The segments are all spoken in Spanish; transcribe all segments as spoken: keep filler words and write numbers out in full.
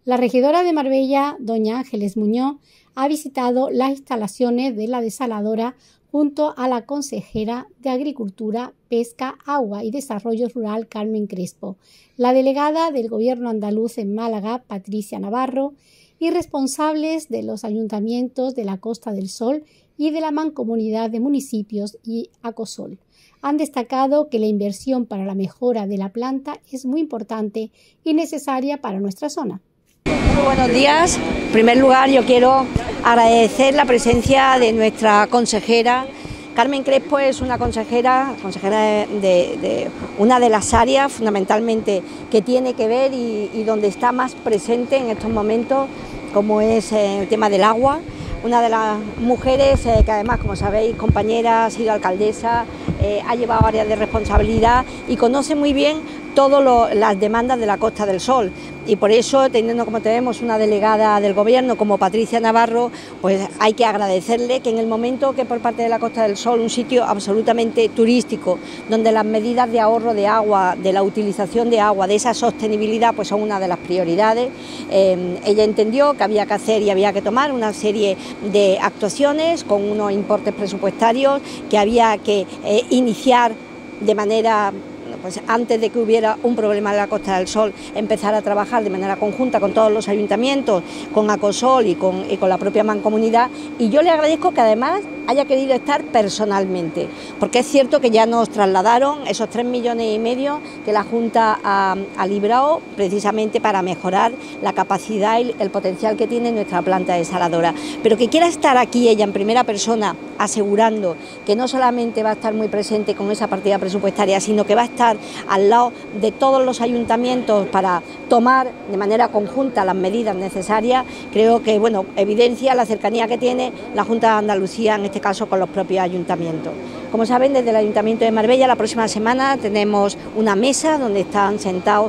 La regidora de Marbella, doña Ángeles Muñoz, ha visitado las instalaciones de la desaladora junto a la consejera de Agricultura, Pesca, Agua y Desarrollo Rural, Carmen Crespo, la delegada del Gobierno andaluz en Málaga, Patricia Navarro, y responsables de los ayuntamientos de la Costa del Sol y de la Mancomunidad de Municipios y Acosol. Han destacado que la inversión para la mejora de la planta es muy importante y necesaria para nuestra zona. Muy buenos días. En primer lugar, yo quiero agradecer la presencia de nuestra consejera. Carmen Crespo es una consejera, consejera de, de, de una de las áreas fundamentalmente que tiene que ver y, y donde está más presente en estos momentos, como es eh, el tema del agua. Una de las mujeres eh, que además, como sabéis, compañera, ha sido alcaldesa, eh, ha llevado áreas de responsabilidad y conoce muy bien todas las demandas de la Costa del Sol. Y por eso, teniendo como tenemos una delegada del Gobierno como Patricia Navarro, pues hay que agradecerle que en el momento que por parte de la Costa del Sol, un sitio absolutamente turístico, donde las medidas de ahorro de agua, de la utilización de agua, de esa sostenibilidad, pues son una de las prioridades, eh, ella entendió que había que hacer y había que tomar una serie de actuaciones con unos importes presupuestarios que había que eh, iniciar de manera... pues antes de que hubiera un problema en la Costa del Sol, empezar a trabajar de manera conjunta con todos los ayuntamientos, con Acosol y con, y con la propia mancomunidad, y yo le agradezco que además haya querido estar personalmente, porque es cierto que ya nos trasladaron esos tres millones y medio que la Junta ha, ha librado precisamente para mejorar la capacidad y el potencial que tiene nuestra planta desaladora, pero que quiera estar aquí ella en primera persona asegurando que no solamente va a estar muy presente con esa partida presupuestaria, sino que va a estar al lado de todos los ayuntamientos para tomar de manera conjunta las medidas necesarias. Creo que, bueno, evidencia la cercanía que tiene la Junta de Andalucía, en este caso con los propios ayuntamientos. Como saben, desde el Ayuntamiento de Marbella la próxima semana tenemos una mesa donde están sentados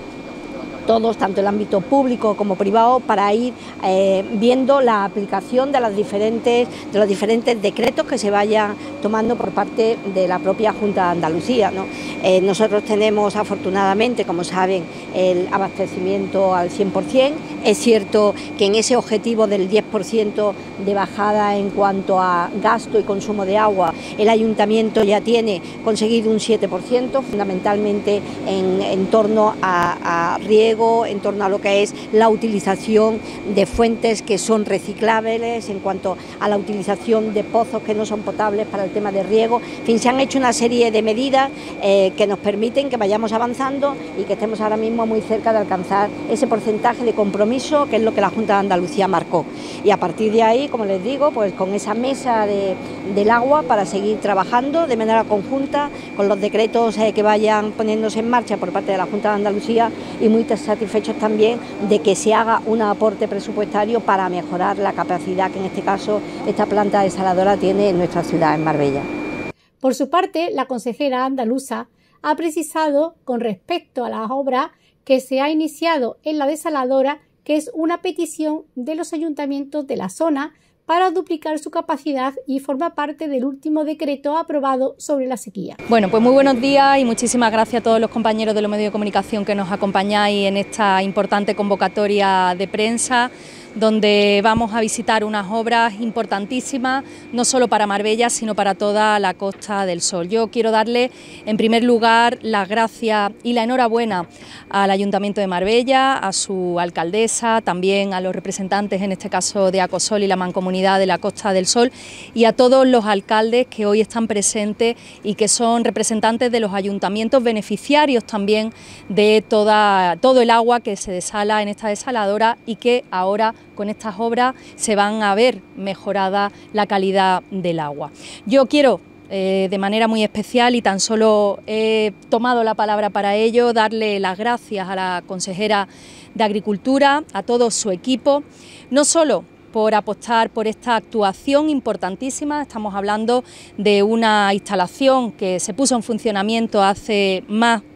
todos, tanto el ámbito público como privado, para ir eh, viendo la aplicación de, las diferentes, de los diferentes decretos que se vayan tomando por parte de la propia Junta de Andalucía, ¿no? Eh, nosotros tenemos afortunadamente, como saben, el abastecimiento al cien por cien. Es cierto que en ese objetivo del diez por ciento de bajada en cuanto a gasto y consumo de agua, el Ayuntamiento ya tiene conseguido un siete por ciento, fundamentalmente en, en torno a, a riego, en torno a lo que es la utilización de fuentes que son reciclables, en cuanto a la utilización de pozos que no son potables para el tema de riego. En fin, se han hecho una serie de medidas eh, que nos permiten que vayamos avanzando y que estemos ahora mismo muy cerca de alcanzar ese porcentaje de compromiso que es lo que la Junta de Andalucía marcó. Y a partir de ahí, como les digo, pues con esa mesa de, del agua para seguir trabajando de manera conjunta con los decretos eh, que vayan poniéndose en marcha por parte de la Junta de Andalucía, y muy satisfechos también de que se haga un aporte presupuestario para mejorar la capacidad que en este caso esta planta desaladora tiene en nuestra ciudad, en Marbella. Por su parte, la consejera andaluza ha precisado con respecto a la obra que se ha iniciado en la desaladora que es una petición de los ayuntamientos de la zona para duplicar su capacidad y forma parte del último decreto aprobado sobre la sequía. Bueno, pues muy buenos días y muchísimas gracias a todos los compañeros de los medios de comunicación que nos acompañáis en esta importante convocatoria de prensa, donde vamos a visitar unas obras importantísimas, no solo para Marbella, sino para toda la Costa del Sol. Yo quiero darle, en primer lugar, las gracias y la enhorabuena al Ayuntamiento de Marbella, a su alcaldesa, también a los representantes, en este caso de Acosol y la Mancomunidad de la Costa del Sol, y a todos los alcaldes que hoy están presentes y que son representantes de los ayuntamientos beneficiarios también de toda, todo el agua que se desala en esta desaladora y que ahora con estas obras se van a ver mejorada la calidad del agua. Yo quiero eh, de manera muy especial, y tan solo he tomado la palabra para ello, darle las gracias a la consejera de Agricultura, a todo su equipo, no solo por apostar por esta actuación importantísima. Estamos hablando de una instalación que se puso en funcionamiento hace más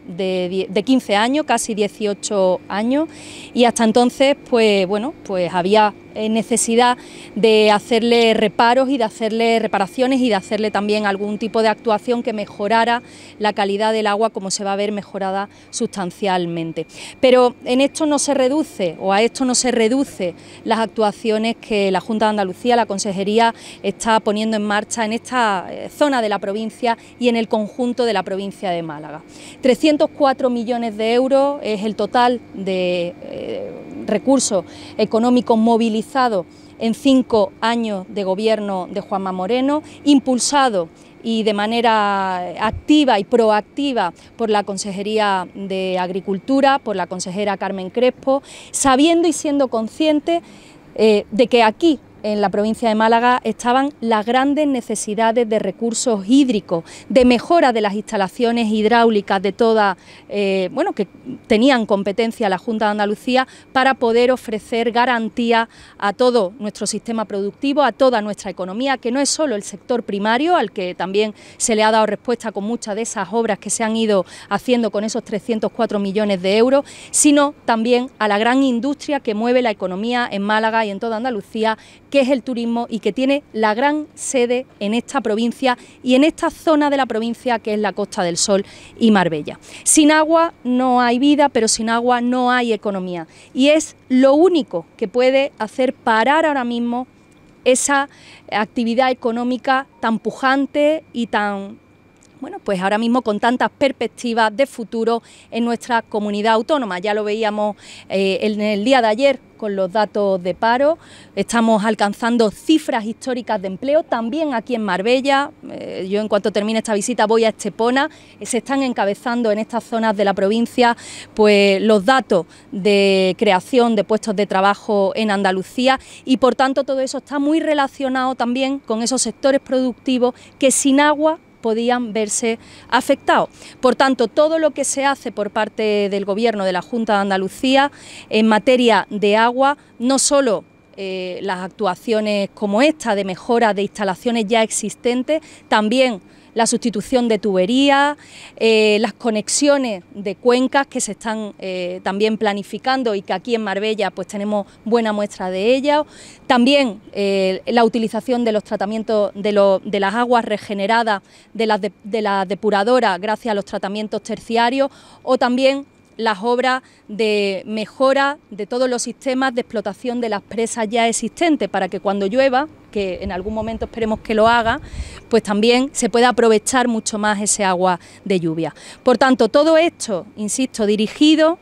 de, de quince años, casi dieciocho años, y hasta entonces pues bueno, pues había necesidad de hacerle reparos y de hacerle reparaciones y de hacerle también algún tipo de actuación que mejorara la calidad del agua, como se va a ver mejorada sustancialmente. Pero en esto no se reduce, o a esto no se reduce las actuaciones que la Junta de Andalucía, la Consejería, está poniendo en marcha en esta zona de la provincia y en el conjunto de la provincia de Málaga. trescientos cuatro millones de euros es el total de eh, recursos económicos movilizados en cinco años de gobierno de Juanma Moreno, impulsado y de manera activa y proactiva por la Consejería de Agricultura, por la consejera Carmen Crespo, sabiendo y siendo consciente eh, de que aquí, en la provincia de Málaga, estaban las grandes necesidades de recursos hídricos, de mejora de las instalaciones hidráulicas de toda, eh, bueno, que tenían competencia la Junta de Andalucía para poder ofrecer garantía a todo nuestro sistema productivo, a toda nuestra economía, que no es solo el sector primario, al que también se le ha dado respuesta con muchas de esas obras que se han ido haciendo con esos trescientos cuatro millones de euros, sino también a la gran industria que mueve la economía en Málaga y en toda Andalucía, que es el turismo y que tiene la gran sede en esta provincia y en esta zona de la provincia que es la Costa del Sol y Marbella. Sin agua no hay vida, pero sin agua no hay economía, y es lo único que puede hacer parar ahora mismo esa actividad económica tan pujante y tan, bueno, pues ahora mismo con tantas perspectivas de futuro en nuestra comunidad autónoma. Ya lo veíamos eh, en el día de ayer con los datos de paro, estamos alcanzando cifras históricas de empleo, también aquí en Marbella. Eh, yo en cuanto termine esta visita voy a Estepona, eh, se están encabezando en estas zonas de la provincia pues los datos de creación de puestos de trabajo en Andalucía, y por tanto todo eso está muy relacionado también con esos sectores productivos que sin agua podían verse afectados. Por tanto, todo lo que se hace por parte del Gobierno de la Junta de Andalucía en materia de agua, no solo eh, las actuaciones como esta de mejora de instalaciones ya existentes, también la sustitución de tuberías, eh, las conexiones de cuencas que se están eh, también planificando y que aquí en Marbella pues tenemos buena muestra de ellas, también eh, la utilización de los tratamientos de, lo, de las aguas regeneradas de las de, de la depuradora gracias a los tratamientos terciarios, o también las obras de mejora de todos los sistemas de explotación de las presas ya existentes, para que cuando llueva, que en algún momento esperemos que lo haga, pues también se pueda aprovechar mucho más ese agua de lluvia. Por tanto, todo esto, insisto, dirigido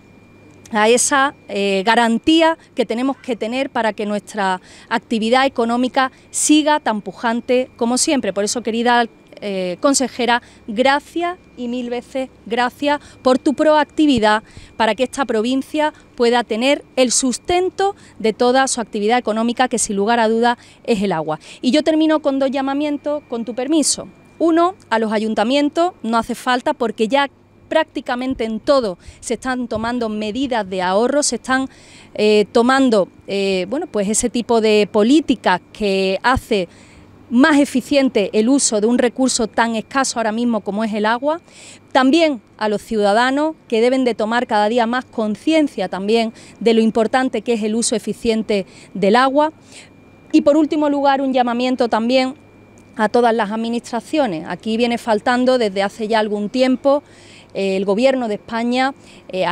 a esa eh, garantía que tenemos que tener para que nuestra actividad económica siga tan pujante como siempre. Por eso, querida Eh, consejera, gracias y mil veces gracias por tu proactividad para que esta provincia pueda tener el sustento de toda su actividad económica, que sin lugar a dudas es el agua. Y yo termino con dos llamamientos, con tu permiso. Uno, a los ayuntamientos, no hace falta, porque ya prácticamente en todo se están tomando medidas de ahorro, se están eh, tomando eh, bueno, pues ese tipo de políticas que hace más eficiente el uso de un recurso tan escaso ahora mismo como es el agua. También a los ciudadanos, que deben de tomar cada día más conciencia también de lo importante que es el uso eficiente del agua. Y por último lugar, un llamamiento también a todas las administraciones. Aquí viene faltando desde hace ya algún tiempo eh, el Gobierno de España eh,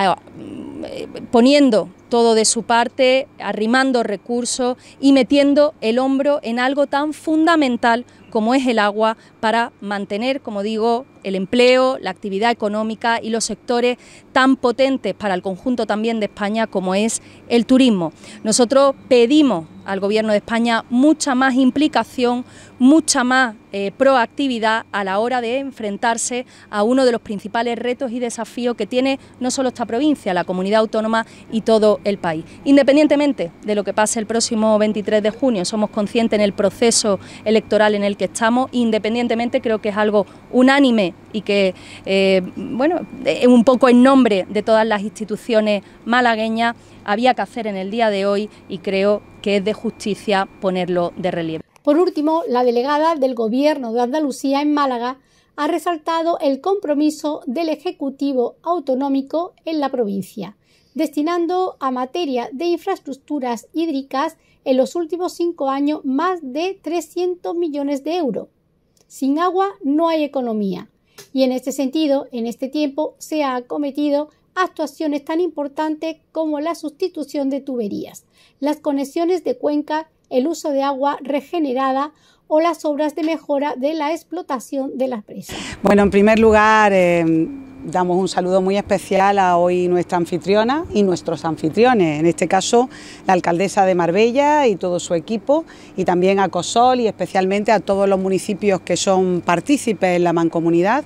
eh, poniendo todo de su parte, arrimando recursos y metiendo el hombro en algo tan fundamental como es el agua, para mantener, como digo, el empleo, la actividad económica y los sectores tan potentes para el conjunto también de España como es el turismo. Nosotros pedimos al Gobierno de España mucha más implicación, mucha más eh, proactividad a la hora de enfrentarse a uno de los principales retos y desafíos que tiene no solo esta provincia, la comunidad autónoma y todo el país. Independientemente de lo que pase el próximo veintitrés de junio, somos conscientes en el proceso electoral en el que estamos, independientemente creo que es algo unánime y que, eh, bueno, un poco en nombre de todas las instituciones malagueñas había que hacer en el día de hoy, y creo que es de justicia ponerlo de relieve. Por último, la delegada del Gobierno de Andalucía en Málaga ha resaltado el compromiso del Ejecutivo Autonómico en la provincia, destinando a materia de infraestructuras hídricas en los últimos cinco años más de trescientos millones de euros. Sin agua no hay economía, y en este sentido, en este tiempo, se han acometido actuaciones tan importantes como la sustitución de tuberías, las conexiones de cuenca, el uso de agua regenerada o las obras de mejora de la explotación de las presas. Bueno, en primer lugar, eh, damos un saludo muy especial a hoy nuestra anfitriona y nuestros anfitriones, en este caso la alcaldesa de Marbella y todo su equipo, y también a COSOL y especialmente a todos los municipios que son partícipes en la mancomunidad,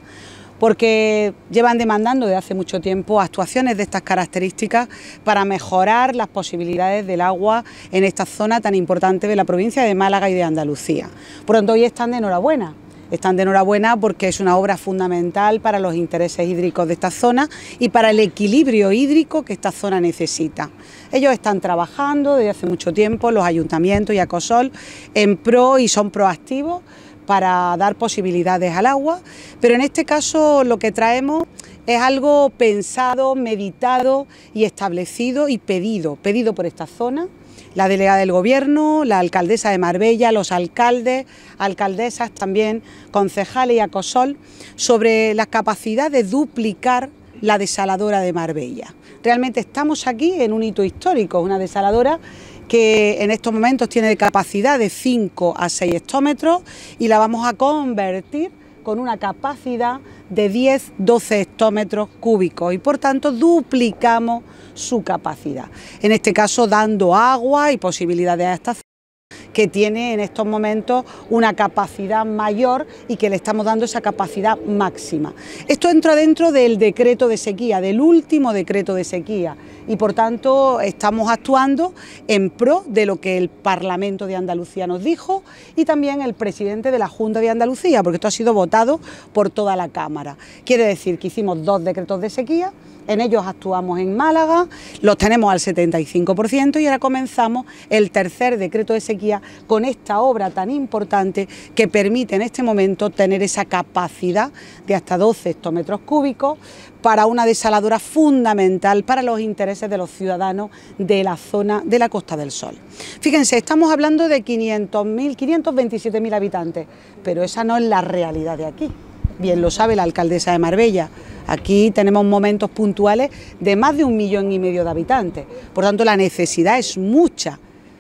porque llevan demandando desde hace mucho tiempo actuaciones de estas características para mejorar las posibilidades del agua en esta zona tan importante de la provincia de Málaga y de Andalucía. Por lo tanto, hoy están de enhorabuena. Están de enhorabuena porque es una obra fundamental para los intereses hídricos de esta zona y para el equilibrio hídrico que esta zona necesita. Ellos están trabajando desde hace mucho tiempo, los ayuntamientos y ACOSOL, en pro y son proactivos para dar posibilidades al agua, pero en este caso lo que traemos es algo pensado, meditado y establecido y pedido, pedido por esta zona. La delegada del Gobierno, la alcaldesa de Marbella, los alcaldes, alcaldesas también, concejales y ACOSOL, sobre la capacidad de duplicar la desaladora de Marbella. Realmente estamos aquí en un hito histórico, una desaladora que en estos momentos tiene capacidad de cinco a seis hectómetros y la vamos a convertir con una capacidad de diez a doce hectómetros cúbicos y por tanto duplicamos su capacidad. En este caso dando agua y posibilidades a esta zona que tiene en estos momentos una capacidad mayor y que le estamos dando esa capacidad máxima. Esto entra dentro del decreto de sequía, del último decreto de sequía, y por tanto estamos actuando en pro de lo que el Parlamento de Andalucía nos dijo y también el presidente de la Junta de Andalucía, porque esto ha sido votado por toda la Cámara. Quiere decir que hicimos dos decretos de sequía, en ellos actuamos en Málaga, los tenemos al setenta y cinco por ciento y ahora comenzamos el tercer decreto de sequía con esta obra tan importante que permite en este momento tener esa capacidad de hasta doce hectómetros cúbicos para una desaladora fundamental para los intereses de los ciudadanos de la zona de la Costa del Sol. Fíjense, estamos hablando de quinientos mil, quinientos veintisiete mil habitantes, pero esa no es la realidad de aquí. Bien lo sabe la alcaldesa de Marbella. Aquí tenemos momentos puntuales de más de un millón y medio de habitantes. Por tanto, la necesidad es mucha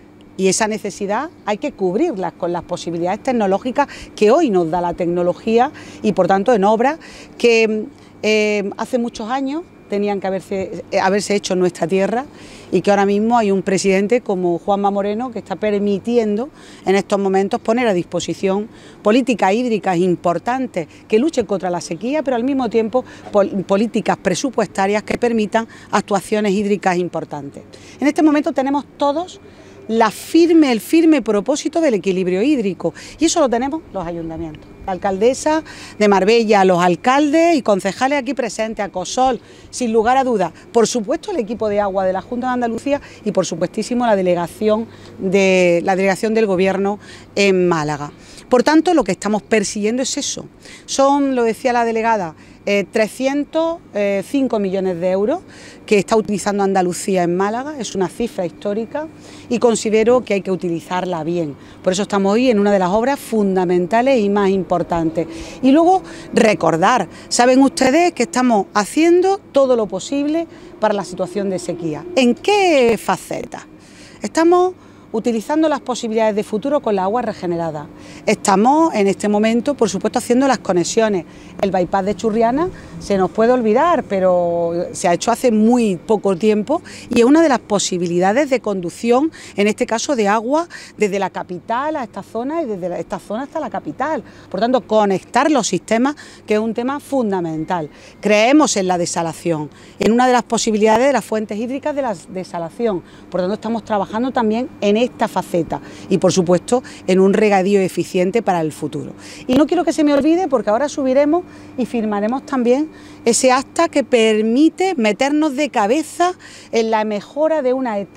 y esa necesidad hay que cubrirla con las posibilidades tecnológicas que hoy nos da la tecnología y, por tanto, en obras que eh, hace muchos años tenían que haberse, haberse hecho en nuestra tierra y que ahora mismo hay un presidente como Juanma Moreno que está permitiendo en estos momentos poner a disposición políticas hídricas importantes que luchen contra la sequía, pero al mismo tiempo pol políticas presupuestarias que permitan actuaciones hídricas importantes. En este momento tenemos todos la firme, el firme propósito del equilibrio hídrico y eso lo tenemos los ayuntamientos. La alcaldesa de Marbella, los alcaldes y concejales aquí presentes, ACOSOL, sin lugar a dudas, por supuesto el equipo de agua de la Junta de Andalucía y por supuestísimo la delegación, de, la delegación del Gobierno en Málaga. Por tanto, lo que estamos persiguiendo es eso. Son, lo decía la delegada, Eh, trescientos cinco millones de euros que está utilizando Andalucía en Málaga, es una cifra histórica y considero que hay que utilizarla bien. Por eso estamos hoy en una de las obras fundamentales y más importantes. Y luego recordar, saben ustedes que estamos haciendo todo lo posible para la situación de sequía. ¿En qué faceta? Estamos utilizando las posibilidades de futuro con la agua regenerada. Estamos en este momento, por supuesto, haciendo las conexiones. El bypass de Churriana se nos puede olvidar, pero se ha hecho hace muy poco tiempo y es una de las posibilidades de conducción, en este caso de agua, desde la capital a esta zona y desde esta zona hasta la capital. Por tanto, conectar los sistemas, que es un tema fundamental. Creemos en la desalación, en una de las posibilidades de las fuentes hídricas de la desalación. Por tanto, estamos trabajando también en esta faceta y por supuesto en un regadío eficiente para el futuro. Y no quiero que se me olvide porque ahora subiremos y firmaremos también ese acta que permite meternos de cabeza en la mejora de una etapa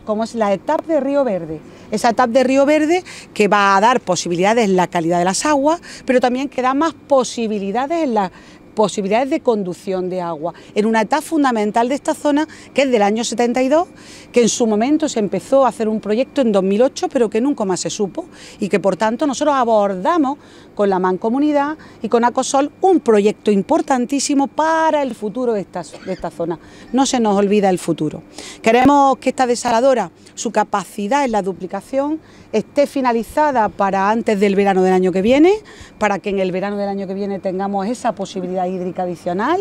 como es la etapa de Río Verde. Esa etapa de Río Verde que va a dar posibilidades en la calidad de las aguas, pero también que da más posibilidades en la posibilidades de conducción de agua, en una etapa fundamental de esta zona que es del año setenta y dos, que en su momento se empezó a hacer un proyecto en dos mil ocho, pero que nunca más se supo, y que por tanto nosotros abordamos con la Mancomunidad y con Acosol un proyecto importantísimo para el futuro de esta, de esta zona. No se nos olvida el futuro. Queremos que esta desaladora, su capacidad en la duplicación, esté finalizada para antes del verano del año que viene, para que en el verano del año que viene tengamos esa posibilidad hídrica adicional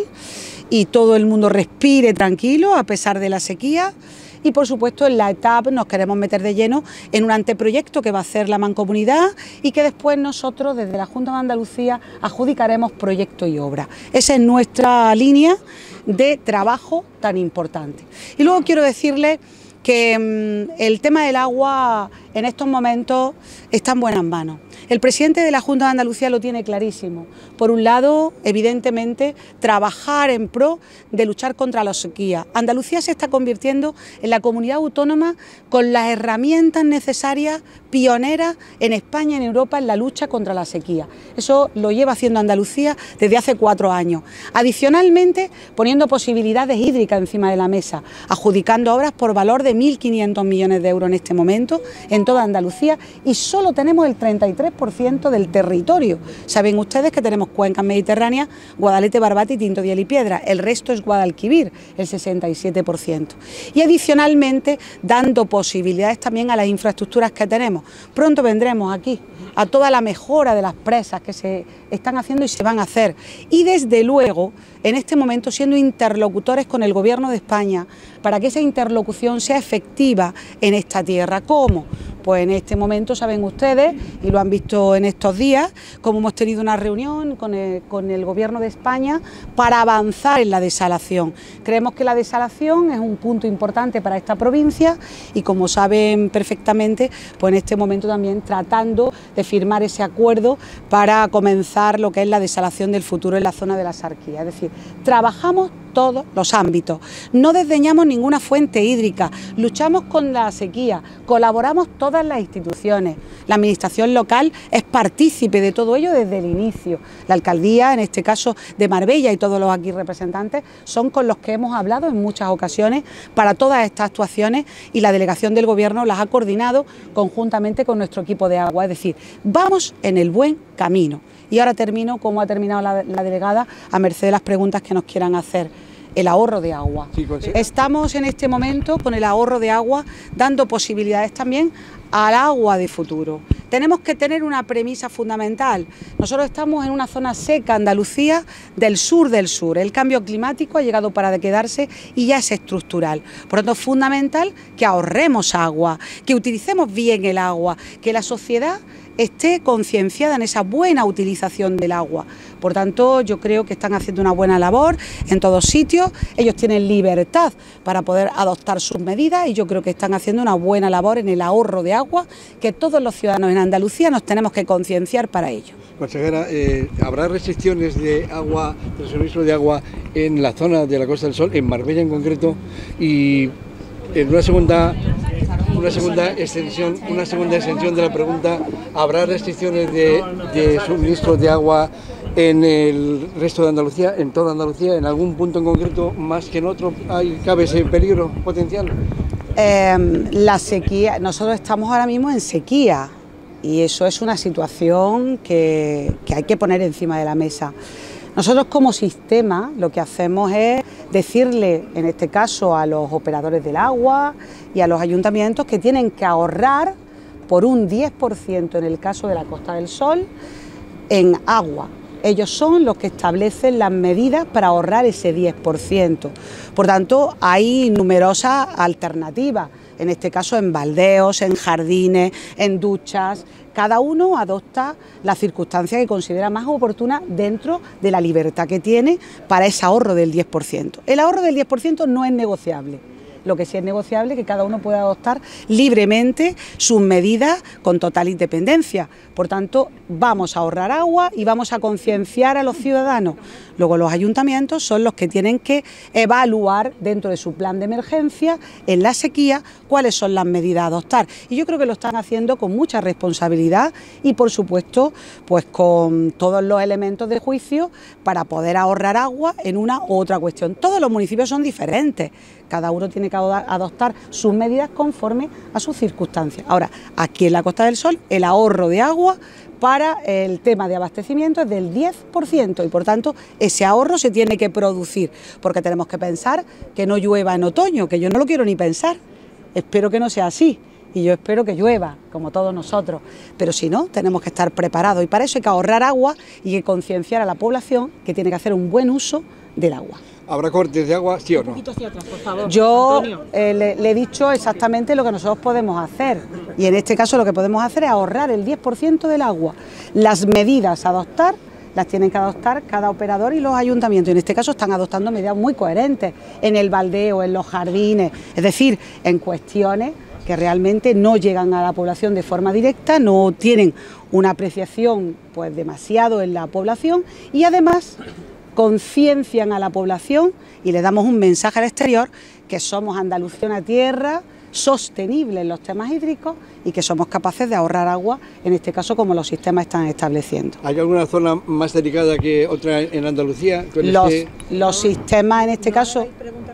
y todo el mundo respire tranquilo a pesar de la sequía. Y por supuesto en la etapa nos queremos meter de lleno en un anteproyecto que va a hacer la Mancomunidad y que después nosotros desde la Junta de Andalucía adjudicaremos proyecto y obra. Esa es nuestra línea de trabajo tan importante. Y luego quiero decirles que mmm, el tema del agua en estos momentos está en buenas manos. El presidente de la Junta de Andalucía lo tiene clarísimo. Por un lado, evidentemente, trabajar en pro de luchar contra la sequía. Andalucía se está convirtiendo en la comunidad autónoma con las herramientas necesarias, pioneras en España y en Europa en la lucha contra la sequía. Eso lo lleva haciendo Andalucía desde hace cuatro años. Adicionalmente, poniendo posibilidades hídricas encima de la mesa, adjudicando obras por valor de mil quinientos millones de euros en este momento en toda Andalucía, y solo tenemos el treinta y tres por ciento del territorio. Saben ustedes que tenemos cuencas mediterráneas, Guadalete, Barbate y Tinto, Diel y Piedra. El resto es Guadalquivir, el sesenta y siete por ciento. Y adicionalmente dando posibilidades también a las infraestructuras que tenemos. Pronto vendremos aquí a toda la mejora de las presas que se están haciendo y se van a hacer. Y desde luego, en este momento siendo interlocutores con el Gobierno de España para que esa interlocución sea efectiva en esta tierra. ¿Cómo? Pues en este momento saben ustedes, y lo han visto en estos días, como hemos tenido una reunión con el, con el Gobierno de España para avanzar en la desalación. Creemos que la desalación es un punto importante para esta provincia y, como saben perfectamente, pues en este momento también tratando de firmar ese acuerdo para comenzar lo que es la desalación del futuro en la zona de la Sarquía. Es decir, trabajamos todos los ámbitos, no desdeñamos ninguna fuente hídrica, luchamos con la sequía, colaboramos todas las instituciones, la administración local es partícipe de todo ello desde el inicio, la alcaldía, en este caso de Marbella, y todos los aquí representantes son con los que hemos hablado en muchas ocasiones para todas estas actuaciones, y la delegación del Gobierno las ha coordinado conjuntamente con nuestro equipo de agua, es decir, vamos en el buen camino. Y ahora termino, como ha terminado la, la delegada, a merced de las preguntas que nos quieran hacer. El ahorro de agua. Sí, estamos en este momento con el ahorro de agua dando posibilidades también al agua de futuro. Tenemos que tener una premisa fundamental. Nosotros estamos en una zona seca, Andalucía, del sur del sur. El cambio climático ha llegado para quedarse y ya es estructural. Por lo tanto, es fundamental que ahorremos agua, que utilicemos bien el agua, que la sociedad esté concienciada en esa buena utilización del agua. Por tanto, yo creo que están haciendo una buena labor en todos sitios. Ellos tienen libertad para poder adoptar sus medidas y yo creo que están haciendo una buena labor en el ahorro de agua, que todos los ciudadanos en Andalucía nos tenemos que concienciar para ello. Consejera, eh, ¿habrá restricciones de agua, de suministro de agua en la zona de la Costa del Sol, en Marbella en concreto? Y en una segunda... Una segunda extensión, una segunda extensión de la pregunta, ¿habrá restricciones de, de suministro de agua en el resto de Andalucía, en toda Andalucía, en algún punto en concreto más que en otro? ¿Hay, cabe ese peligro potencial? Eh, la sequía, nosotros estamos ahora mismo en sequía y eso es una situación que, que hay que poner encima de la mesa. Nosotros como sistema lo que hacemos es decirle, en este caso a los operadores del agua y a los ayuntamientos, que tienen que ahorrar por un diez por ciento en el caso de la Costa del Sol en agua. Ellos son los que establecen las medidas para ahorrar ese diez por ciento. Por tanto, hay numerosas alternativas, en este caso en baldeos, en jardines, en duchas. Cada uno adopta la circunstancia que considera más oportuna dentro de la libertad que tiene para ese ahorro del diez por ciento. El ahorro del diez por ciento no es negociable. Lo que sí es negociable es que cada uno pueda adoptar libremente sus medidas con total independencia. Por tanto, vamos a ahorrar agua y vamos a concienciar a los ciudadanos. Luego los ayuntamientos son los que tienen que evaluar dentro de su plan de emergencia en la sequía cuáles son las medidas a adoptar. Y yo creo que lo están haciendo con mucha responsabilidad y, por supuesto, pues con todos los elementos de juicio para poder ahorrar agua en una u otra cuestión. Todos los municipios son diferentes, cada uno tiene que adoptar sus medidas conforme a sus circunstancias. Ahora, aquí en la Costa del Sol, el ahorro de agua para el tema de abastecimiento es del diez por ciento y, por tanto, ese ahorro se tiene que producir, porque tenemos que pensar que no llueva en otoño, que yo no lo quiero ni pensar, espero que no sea así. Y yo espero que llueva, como todos nosotros, pero si no, tenemos que estar preparados y para eso hay que ahorrar agua y que concienciar a la población que tiene que hacer un buen uso del agua. ¿Habrá cortes de agua, sí o no? Un poquito hacia atrás, por favor. Yo eh, le, le he dicho exactamente lo que nosotros podemos hacer y en este caso lo que podemos hacer es ahorrar el diez por ciento del agua. Las medidas a adoptar las tienen que adoptar cada operador y los ayuntamientos. Y en este caso están adoptando medidas muy coherentes en el baldeo, en los jardines, es decir, en cuestiones que realmente no llegan a la población de forma directa, no tienen una apreciación pues demasiado en la población y además conciencian a la población y le damos un mensaje al exterior que somos Andalucía una tierra sostenible en los temas hídricos y que somos capaces de ahorrar agua, en este caso como los sistemas están estableciendo. ¿Hay alguna zona más delicada que otra en Andalucía? Los, este... los sistemas en este caso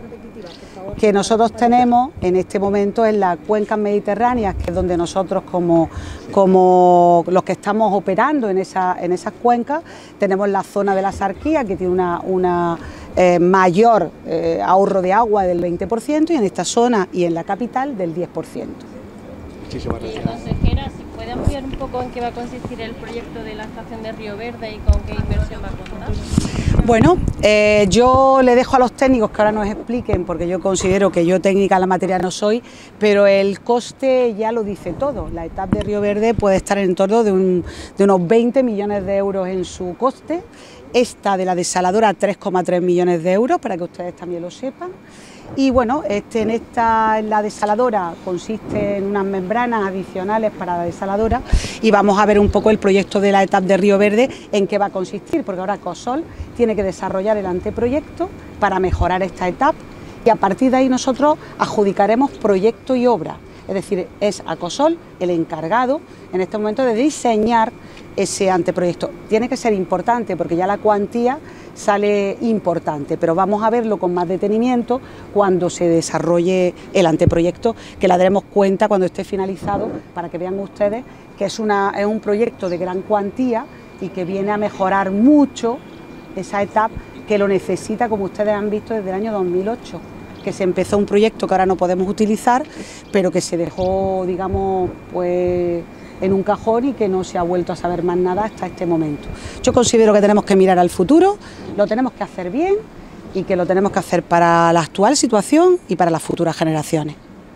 que nosotros tenemos en este momento en las cuencas mediterráneas, que es donde nosotros como, como los que estamos operando en, esa, en esas cuencas, tenemos la zona de la Sarquía que tiene una, una eh, mayor eh, ahorro de agua del veinte por ciento y en esta zona y en la capital del diez por ciento. Muchísimas gracias. Consejera, si puede ampliar un poco en qué va a consistir el proyecto de la estación de Río Verde y con qué inversión va a contar. Bueno, eh, yo le dejo a los técnicos que ahora nos expliquen, porque yo considero que yo técnica en la materia no soy, pero el coste ya lo dice todo. La etapa de Río Verde puede estar en torno de, un, de unos veinte millones de euros en su coste, esta de la desaladora tres coma tres millones de euros, para que ustedes también lo sepan. Y bueno, este, en esta en la desaladora consiste en unas membranas adicionales para la desaladora y vamos a ver un poco el proyecto de la etapa de Río Verde en qué va a consistir, porque ahora Cosol tiene que desarrollar el anteproyecto para mejorar esta etapa y a partir de ahí nosotros adjudicaremos proyecto y obra, es decir, es Acosol el encargado en este momento de diseñar ese anteproyecto. Tiene que ser importante porque ya la cuantía sale importante, pero vamos a verlo con más detenimiento cuando se desarrolle el anteproyecto, que le daremos cuenta cuando esté finalizado para que vean ustedes que es, una, es un proyecto de gran cuantía y que viene a mejorar mucho esa etapa que lo necesita, como ustedes han visto, desde el año dos mil ocho, que se empezó un proyecto que ahora no podemos utilizar, pero que se dejó, digamos, pues en un cajón y que no se ha vuelto a saber más nada hasta este momento. Yo considero que tenemos que mirar al futuro, lo tenemos que hacer bien y que lo tenemos que hacer para la actual situación y para las futuras generaciones.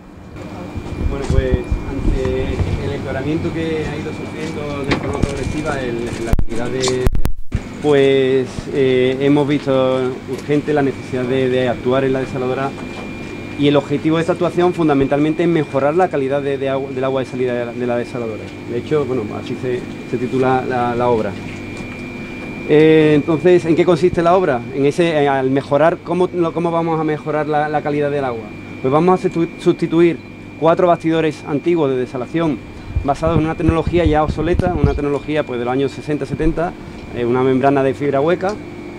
Bueno, pues ante el empeoramiento que ha ido sufriendo de forma progresiva en, en la actividad de... pues eh, hemos visto urgente la necesidad de, de actuar en la desaladora. Y el objetivo de esta actuación fundamentalmente es mejorar la calidad de, de agua, del agua de salida de la, de la desaladora. De hecho, bueno, así se, se titula la, la obra. Eh, entonces, ¿en qué consiste la obra? En ese, al mejorar, ¿cómo, cómo vamos a mejorar la, la calidad del agua? Pues vamos a sustituir cuatro bastidores antiguos de desalación basados en una tecnología ya obsoleta, una tecnología pues de los años sesenta setenta, eh, una membrana de fibra hueca,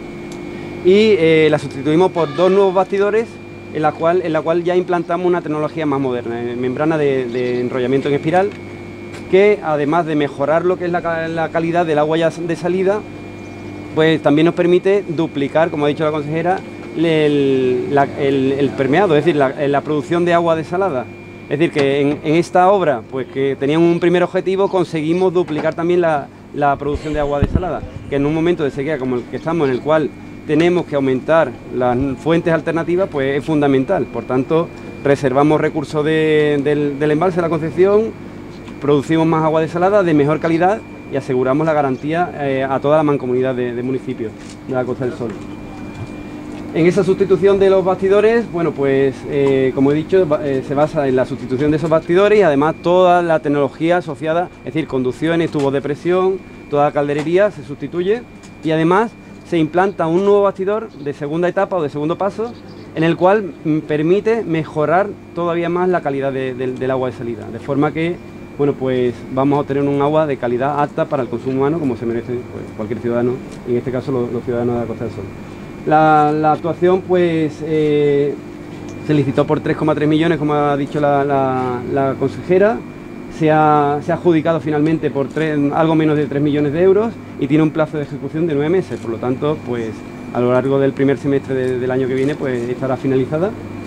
y eh, la sustituimos por dos nuevos bastidores En la, cual, en la cual ya implantamos una tecnología más moderna, membrana de, de enrollamiento en espiral, que además de mejorar lo que es la, la calidad del agua ya de salida, pues también nos permite duplicar, como ha dicho la consejera, el, la, el, el permeado, es decir, la, la producción de agua desalada. Es decir, que en, en esta obra, pues que tenían un primer objetivo, conseguimos duplicar también la, la producción de agua desalada, que en un momento de sequía como el que estamos, en el cual tenemos que aumentar las fuentes alternativas, pues es fundamental. Por tanto, reservamos recursos de, del, del embalse de la Concepción, producimos más agua desalada de mejor calidad y aseguramos la garantía eh, a toda la mancomunidad de, de municipios de la Costa del Sol. En esa sustitución de los bastidores, bueno, pues eh, como he dicho, eh, se basa en la sustitución de esos bastidores y además toda la tecnología asociada, es decir, conducciones, tubos de presión, toda la calderería se sustituye y además se implanta un nuevo bastidor de segunda etapa o de segundo paso, en el cual mm, permite mejorar todavía más la calidad de, de, del agua de salida, de forma que, bueno, pues vamos a obtener un agua de calidad apta para el consumo humano, como se merece pues, cualquier ciudadano, y en este caso los, los ciudadanos de la Costa del Sol. La, la actuación pues eh, se licitó por tres coma tres millones, como ha dicho la, la, la consejera, se ha, se ha adjudicado finalmente por tres, algo menos de tres millones de euros y tiene un plazo de ejecución de nueve meses, por lo tanto pues a lo largo del primer semestre de, del año que viene pues estará finalizada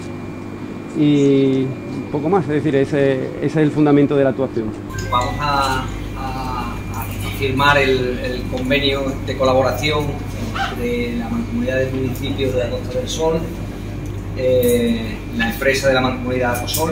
y un poco más, es decir, ese, ese es el fundamento de la actuación. Vamos a, a, a firmar el, el convenio de colaboración de la Mancomunidad de Municipios de la Costa del Sol, eh, la empresa de la Mancomunidad Acosol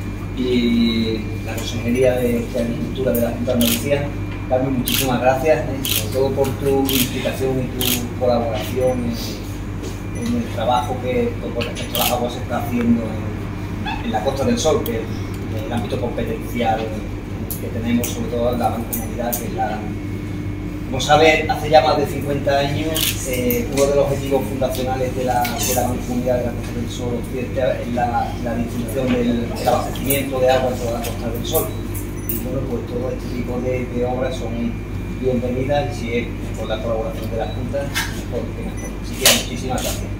y la Consejería de, de Agricultura de la Junta de Andalucía. Carmen, muchísimas gracias, eh, sobre todo por tu implicación y tu colaboración en, en el trabajo que con respecto a las aguas se está haciendo en, en la Costa del Sol, que es el ámbito competencial que tenemos, sobre todo en la Mancomunidad, que es la... Como sabes, hace ya más de cincuenta años, eh, uno de los objetivos fundacionales de la, de la Mancomunidad de la Costa del Sol Occidente es la, la distribución del, del abastecimiento de agua en toda la Costa del Sol. Y bueno, pues todo este tipo de, de obras son bienvenidas y si es con la colaboración de la Junta, mejor que mejor. Así que muchísimas gracias.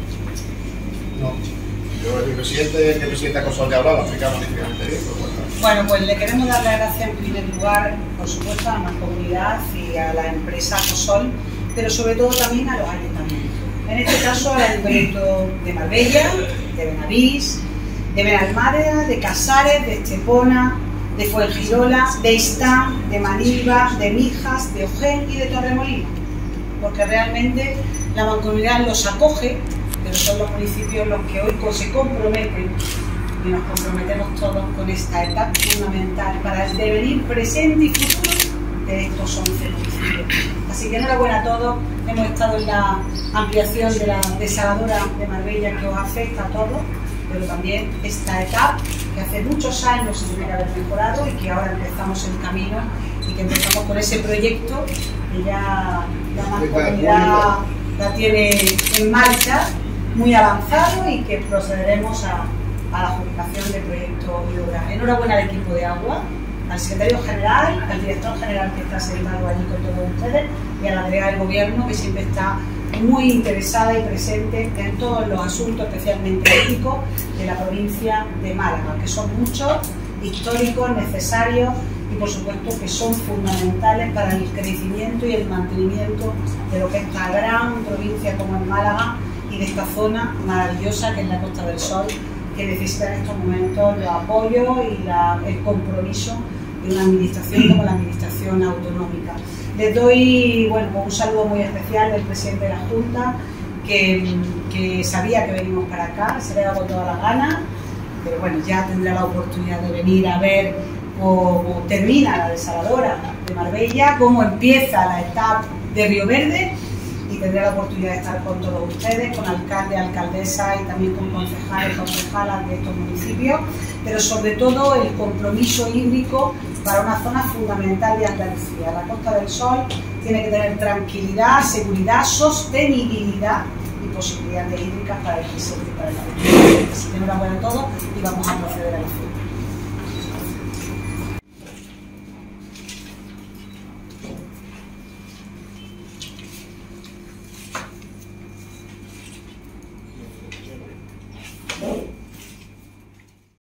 No. Yo, el presidente, el presidente Acosol de hablaba, explicaba anteriormente bien, pero bueno. Bueno, pues le queremos dar las gracias en primer lugar, por supuesto, a la Mancomunidad y a la empresa Acosol, pero sobre todo también a los ayuntamientos. En este caso al Ayuntamiento de Marbella, de Benavís, de Benalmádena, de Casares, de Estepona, de Fuengirola, de Istán, de Manilva, de Mijas, de Ojén y de Torremolinos, porque realmente la Mancomunidad los acoge, pero son los municipios los que hoy se comprometen y nos comprometemos todos con esta etapa fundamental para el devenir presente y futuro de estos once municipios. Así que enhorabuena a todos, hemos estado en la ampliación de la desaladora de Marbella que os afecta a todos, pero también esta etapa que hace muchos años se tiene que haber mejorado y que ahora empezamos el camino y que empezamos con ese proyecto que ya la Mancomunidad la tiene en marcha, muy avanzado y que procederemos a a la adjudicación del proyecto y obra. Enhorabuena al equipo de agua, al secretario general, al director general que está sentado allí con todos ustedes y a la delegada del gobierno que siempre está muy interesada y presente en todos los asuntos, especialmente éticos, de la provincia de Málaga, que son muchos, históricos, necesarios y por supuesto que son fundamentales para el crecimiento y el mantenimiento de lo que es esta gran provincia como es Málaga y de esta zona maravillosa que es la Costa del Sol, que necesita en estos momentos los apoyos y la, el compromiso de una administración como la administración autonómica. Les doy bueno, un saludo muy especial del presidente de la Junta, que, que sabía que venimos para acá, se le ha dado toda la gana, pero bueno, ya tendrá la oportunidad de venir a ver cómo termina la desaladora de Marbella, cómo empieza la etapa de Río Verde, y tendré la oportunidad de estar con todos ustedes, con alcalde, alcaldesa y también con concejales, concejalas de estos municipios, pero sobre todo el compromiso hídrico para una zona fundamental de Andalucía. La Costa del Sol tiene que tener tranquilidad, seguridad, sostenibilidad y posibilidades hídricas para el presente y para el futuro. Así que enhorabuena a todos y vamos a proceder a la fiesta.